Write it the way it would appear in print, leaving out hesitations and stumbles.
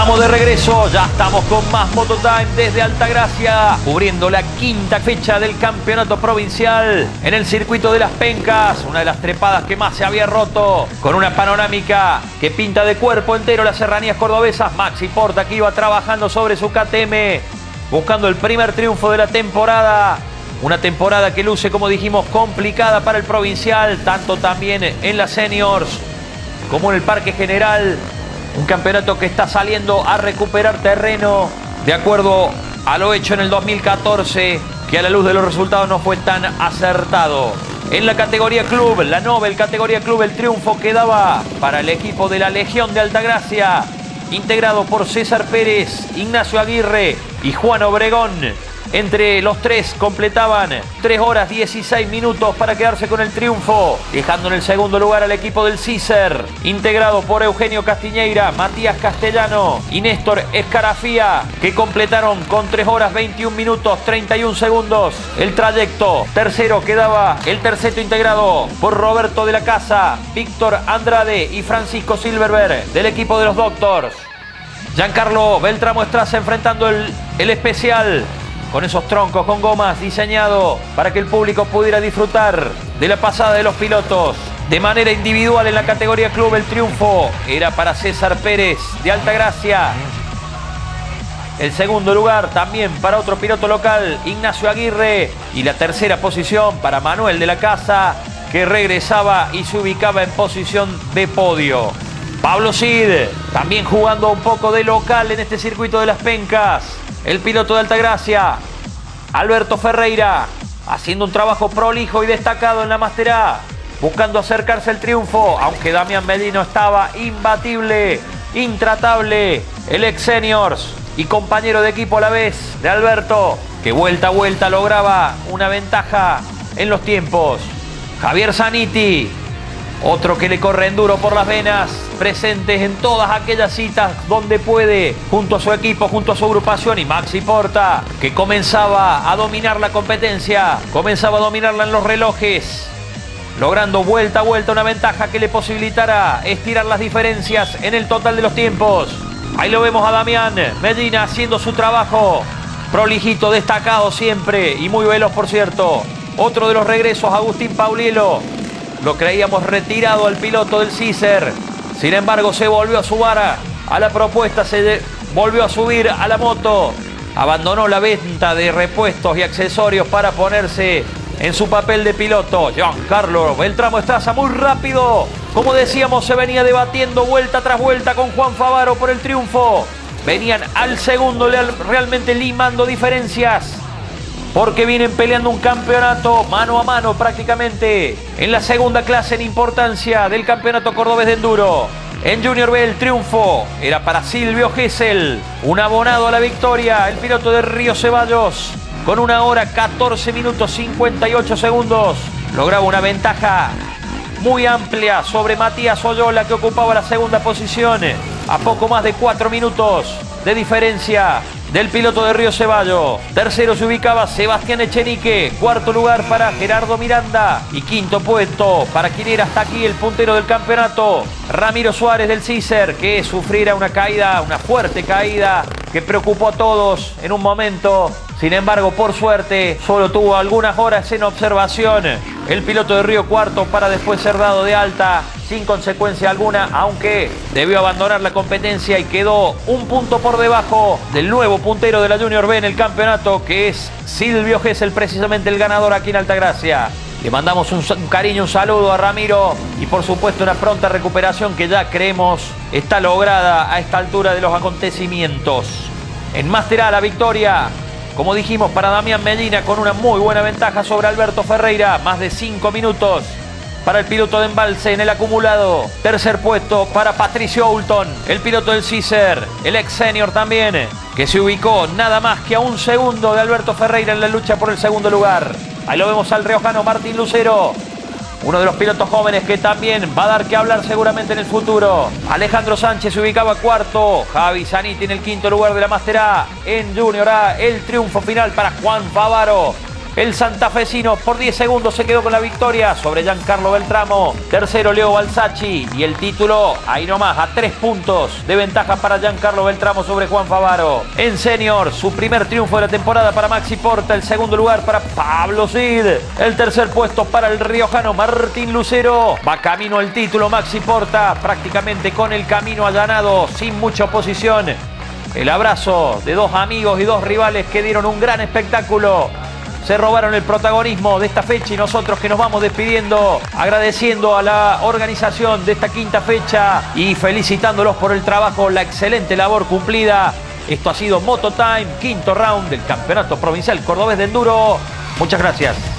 Estamos de regreso, ya estamos con más Mototime desde Altagracia, cubriendo la quinta fecha del campeonato provincial en el circuito de Las Pencas, una de las trepadas que más se había roto, con una panorámica que pinta de cuerpo entero las serranías cordobesas. Maxi Porta, que iba trabajando sobre su KTM, buscando el primer triunfo de la temporada. Una temporada que luce, como dijimos, complicada para el provincial, tanto también en las seniors como en el Parque General. Un campeonato que está saliendo a recuperar terreno de acuerdo a lo hecho en el 2014, que a la luz de los resultados no fue tan acertado. En la categoría club, la Nobel categoría club, el triunfo quedaba para el equipo de la Legión de Altagracia, integrado por César Pérez, Ignacio Aguirre y Juan Obregón. Entre los tres completaban 3 horas 16 minutos para quedarse con el triunfo, dejando en el segundo lugar al equipo del Cicer, integrado por Eugenio Castiñeira, Matías Castellano y Néstor Escarafía, que completaron con 3 horas 21 minutos 31 segundos el trayecto. Tercero quedaba el terceto, integrado por Roberto de la Casa, Víctor Andrade y Francisco Silverberg, del equipo de los Doctors. Giancarlo Beltramo Estraza enfrentando el especial, con esos troncos con gomas, diseñado para que el público pudiera disfrutar de la pasada de los pilotos. De manera individual en la categoría club, el triunfo era para César Pérez de Altagracia. El segundo lugar también para otro piloto local, Ignacio Aguirre. Y la tercera posición para Manuel de la Casa, que regresaba y se ubicaba en posición de podio. Pablo Cid, también jugando un poco de local en este circuito de Las Pencas. El piloto de Altagracia, Alberto Ferreira, haciendo un trabajo prolijo y destacado en la Master A, buscando acercarse al triunfo, aunque Damián Medina estaba imbatible, intratable. El ex seniors y compañero de equipo a la vez de Alberto, que vuelta a vuelta lograba una ventaja en los tiempos. Javier Zaniti, otro que le corre enduro por las venas, presentes en todas aquellas citas donde puede, junto a su equipo, junto a su agrupación. Y Maxi Porta, que comenzaba a dominar la competencia, comenzaba a dominarla en los relojes, logrando vuelta a vuelta una ventaja que le posibilitará estirar las diferencias en el total de los tiempos. Ahí lo vemos a Damián Medina haciendo su trabajo, prolijito, destacado siempre y muy veloz, por cierto. Otro de los regresos, Agustín Paulielo. Lo creíamos retirado al piloto del Cicer. Sin embargo, se volvió a sumar a la propuesta, se volvió a subir a la moto. Abandonó la venta de repuestos y accesorios para ponerse en su papel de piloto. Giancarlo Beltramo Estraza, muy rápido. Como decíamos, se venía debatiendo vuelta tras vuelta con Juan Favaro por el triunfo. Venían al segundo realmente limando diferencias, porque vienen peleando un campeonato mano a mano prácticamente en la segunda clase en importancia del campeonato cordobés de enduro. En Junior B el triunfo era para Silvio Gesell, un abonado a la victoria, el piloto de Río Ceballos, con 1 hora 14 minutos 58 segundos. Lograba una ventaja muy amplia sobre Matías Oyola, que ocupaba la segunda posición, a poco más de 4 minutos de diferencia del piloto de Río Ceballos. Tercero se ubicaba Sebastián Echenique, cuarto lugar para Gerardo Miranda y quinto puesto para quien era hasta aquí el puntero del campeonato, Ramiro Suárez del Cicer, que sufriera una caída, una fuerte caída que preocupó a todos en un momento. Sin embargo, por suerte, solo tuvo algunas horas en observación el piloto de Río Cuarto, para después ser dado de alta sin consecuencia alguna, aunque debió abandonar la competencia y quedó un punto por debajo del nuevo puntero de la Junior B en el campeonato, que es Silvio Gesell, precisamente el ganador aquí en Altagracia. Le mandamos un cariño, un saludo a Ramiro y por supuesto una pronta recuperación, que ya creemos está lograda a esta altura de los acontecimientos. En Master A la victoria, como dijimos, para Damián Medina, con una muy buena ventaja sobre Alberto Ferreira, más de 5 minutos para el piloto de Embalse en el acumulado. Tercer puesto para Patricio Oulton, el piloto del Cicer, el ex senior también, que se ubicó nada más que a 1 segundo de Alberto Ferreira en la lucha por el segundo lugar. Ahí lo vemos al riojano Martín Lucero, uno de los pilotos jóvenes que también va a dar que hablar seguramente en el futuro. Alejandro Sánchez se ubicaba cuarto, Javi Zaniti en el quinto lugar de la Master A. En Junior A, el triunfo final para Juan Favaro, El santafesino por 10 segundos se quedó con la victoria sobre Giancarlo Beltramo. Tercero, Leo Balsacchi. Y el título, ahí nomás, a 3 puntos de ventaja para Giancarlo Beltramo sobre Juan Favaro. En senior, su primer triunfo de la temporada para Maxi Porta. El segundo lugar para Pablo Cid. El tercer puesto para el riojano Martín Lucero. Va camino al título Maxi Porta, prácticamente con el camino allanado, sin mucha oposición. El abrazo de dos amigos y dos rivales que dieron un gran espectáculo. Se robaron el protagonismo de esta fecha y nosotros que nos vamos despidiendo, agradeciendo a la organización de esta quinta fecha y felicitándolos por el trabajo, la excelente labor cumplida. Esto ha sido Mototime, quinto round del Campeonato Provincial Cordobés de Enduro. Muchas gracias.